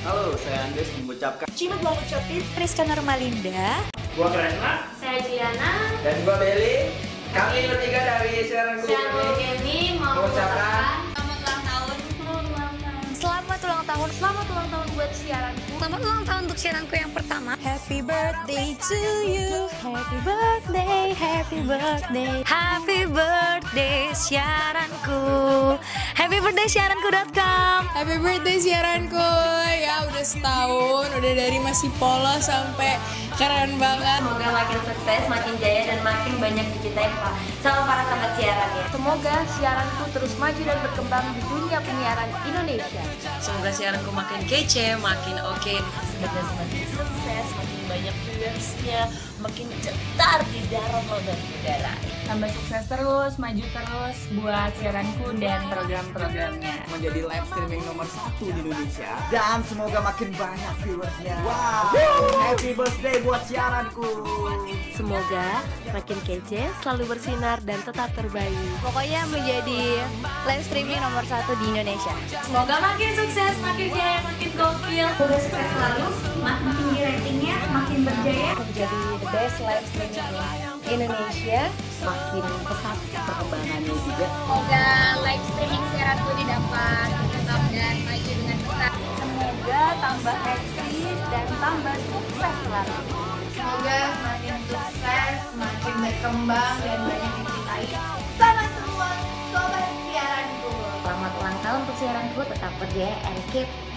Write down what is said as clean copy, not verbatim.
Halo, saya Andes mengucapkan. Cina gua ngucapin Rizka Normalinda. Gua Kresna. Saya Juliana. Dan gua Beli. Kami bertiga dari Siaran Kemi mau mengucapkan selamat ulang tahun buat siaranku. Selamat ulang tahun untuk siaranku yang pertama. Happy birthday to you. Happy birthday, happy birthday. Happy birthday siaranku. Happy birthday siaranku.com. Happy birthday siaranku. Ya udah setahun, udah dari masih polos sampai keren banget. Semoga makin sukses, makin jaya dan makin banyak dicintai sama para sahabat siaran ya. Semoga siaranku terus maju dan berkembang di dunia penyiaran Indonesia. Semoga siaranku makin kece, makin oke. Semoga semakin sukses, makin banyak viewersnya, makin cetar di darat dan udara. Tambah sukses terus, maju terus buat siaranku dan program-programnya. menjadi live streaming nomor 1 di Indonesia. Dan semoga makin banyak viewersnya. Wow, happy birthday buat siaranku. Semoga makin kece, selalu bersinar dan tetap terbaik. Pokoknya menjadi live streaming nomor 1 di Indonesia. Semoga makin sukses, makin jaya, makin gokil. Semoga sukses selalu, makin tinggi ratingnya, makin berjaya. Menjadi the best live streaming in Indonesia. Makin pesat perkembangannya juga. Semoga live streaming siaranku ini dapat tetap dan maju dengan pesat. Semoga tambah eksis dan tambah sukses selalu. Semoga semakin sukses, semakin berkembang dan banyak dicintai sama semua sobat siaranku. Selamat ulang tahun untuk siaranku, tetap berjaya and keep